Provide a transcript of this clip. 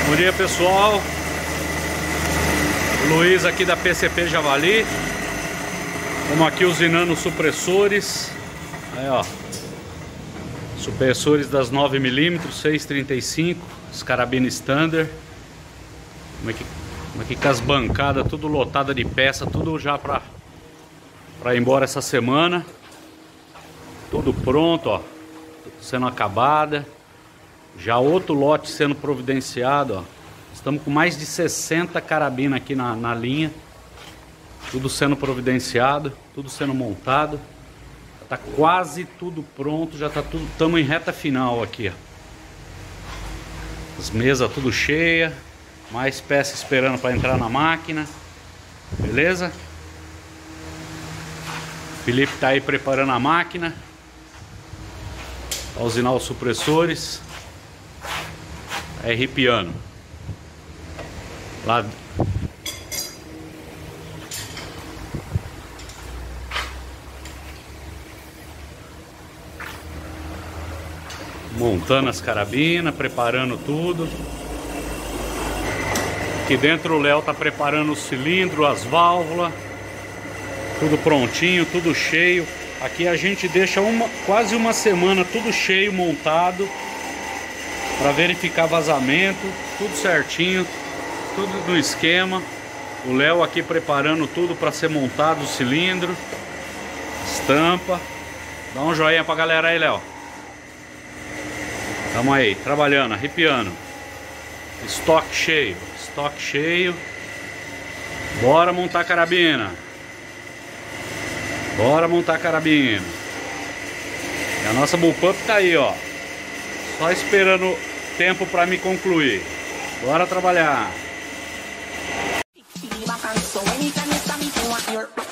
Bom dia, pessoal. Luiz aqui da PCP Javali. Estamos aqui usinando os supressores. Aí, ó. Supressores das 9mm, 6,35, as carabina standard. Como é que com as bancadas tudo lotada de peça, tudo já para ir embora essa semana. Tudo pronto, ó. Tudo sendo acabada. Já outro lote sendo providenciado, ó. Estamos com mais de 60 carabinas aqui na linha. Tudo sendo providenciado, tudo sendo montado. Tá quase tudo pronto, já tá tudo, estamos em reta final aqui, ó. As mesas tudo cheia, mais peças esperando para entrar na máquina. Beleza? O Felipe tá aí preparando a máquina para usinar os supressores. R Piano. Lá montando as carabinas, preparando tudo. Aqui dentro o Léo tá preparando o cilindro, as válvulas. Tudo prontinho, tudo cheio. Aqui a gente deixa quase uma semana tudo cheio, montado, para verificar vazamento, tudo certinho, tudo no esquema. O Léo aqui preparando tudo para ser montado o cilindro, estampa. Dá um joinha pra galera aí, Léo. Tamo aí, trabalhando, arrepiando. Estoque cheio, estoque cheio. Bora montar a carabina. Bora montar a carabina. E a nossa bullpup tá aí, ó. Só esperando tempo para me concluir. Bora trabalhar.